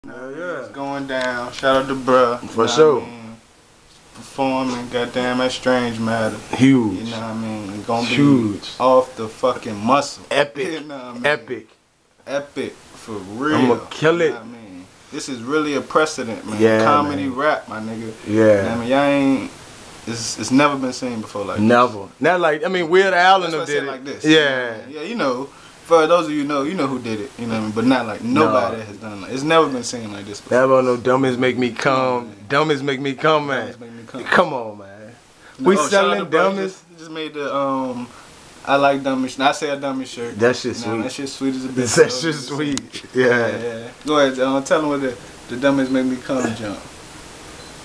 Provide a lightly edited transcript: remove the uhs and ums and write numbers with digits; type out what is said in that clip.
Yeah. It's going down. Shout out to bruh. For sure. Performing, goddamn, that Strange Matter. Huge. You know what I mean? It's gonna be huge. Off the fucking muscle. Epic. You know what I mean? Epic. Epic. For real. I'm gonna kill it. You know what I mean? This is really a precedent, man. Yeah, Comedy man. rap, my nigga. Yeah. You know what I mean, y'all ain't. It's never been seen before like Never. this. Not like, I mean, Weird Al and them That's why I did said it. like this. Yeah. Yeah, you know. For those of you know who did it. You know what I mean? But not like nobody has done it. Like, it's never been seen like this before. Never no Dummies Make Me Come. Dummies Make Me Come, man. Make me come. Come on, man. No, We shout out selling to bro, dummies. Just made the I like dummies. I say a dummy shirt. That shit Nah, sweet. that shit sweet as a bitch. That shit sweet. Yeah. Yeah. Go ahead, tell them what the dummies make me come jump.